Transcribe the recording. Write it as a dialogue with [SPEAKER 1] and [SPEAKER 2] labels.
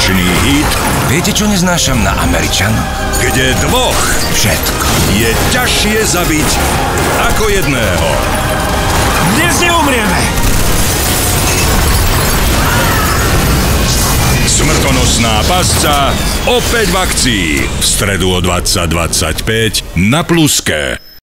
[SPEAKER 1] ročný hit.
[SPEAKER 2] Viete, čo neznášam na Američanoch?
[SPEAKER 1] Kde dvoch
[SPEAKER 2] Všetko.
[SPEAKER 1] je ťažšie zabiť ako jedného.
[SPEAKER 3] Dnes neumrieme!
[SPEAKER 1] Smrtonosná pasca opäť v akcii. V stredu o 20:25 na Pluske.